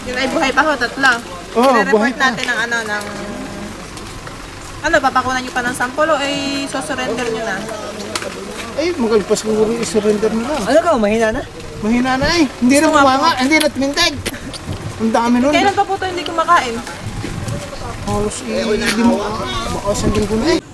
Yun ay buhay pa ho, tatlo. Oo, buhay I-report pa. natin ng papakunan nyo pa ng sample o ay so-surrender nyo na? Ay, magalpas siguro i-surrender na lang. Ano ka, mahina na? Mahina na eh. Hindi na bumanga, hindi na tumindag. Ang dami nun. Kailan pa po ito hindi kumakain? Halos hindi mo, baka isang linggo na eh.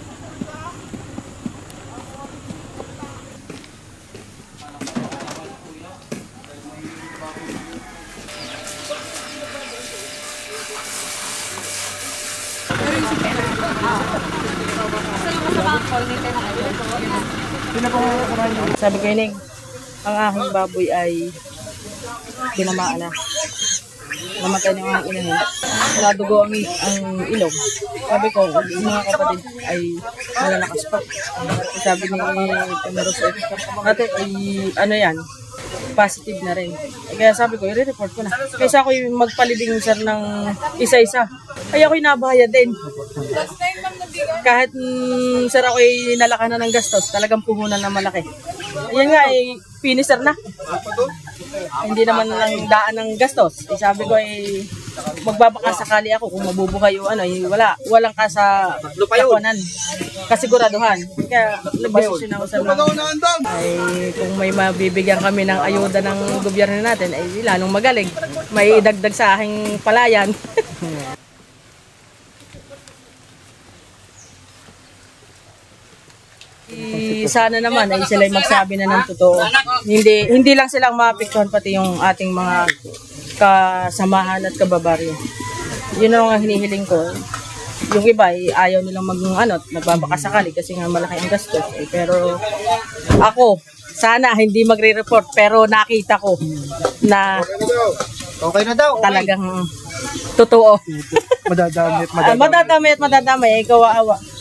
Sabi ko Ning, ang aking baboy ay tinamaan na. Namatay na yung aking inahin. Nadugo ang ilong. Sabi ko, yung mga kapatid ay malalakas pa. Sabi ni Temeros, ate, ay ano yan, positive na rin. Kaya sabi ko, i-report ko na. Kaysa ako yung magpalibing sir ng isa-isa. Ay ako'y nabahaya din. Kahit sir ako'y nalaka na ng gastos, talagang puhunan na malaki. Ayan nga, finisher na. Hindi naman lang daan ng gastos. Sabi ko magbabaka sakali ako kung mabubuhay o ano, walang kakuanan, kasiguraduhan. Kaya nag-desisyon ako sa mga kung may mabibigyan kami ng ayuda ng gobyerno natin, ay lalong magaling. May idagdag sa aking palayan. Sana naman ay sila magsabi na ng totoo. Hindi lang silang maapektuhan, pati yung ating mga kasamahan at kababaryo. Yun ang hinihiling ko. Yung iba ay ayaw nilang nagbabakasakali kasi nga malaki ang gastos. Pero ako, sana hindi magre-report, pero nakita ko na Okay na daw. talagang totoo. Madadamit. Madadamay, kawawa.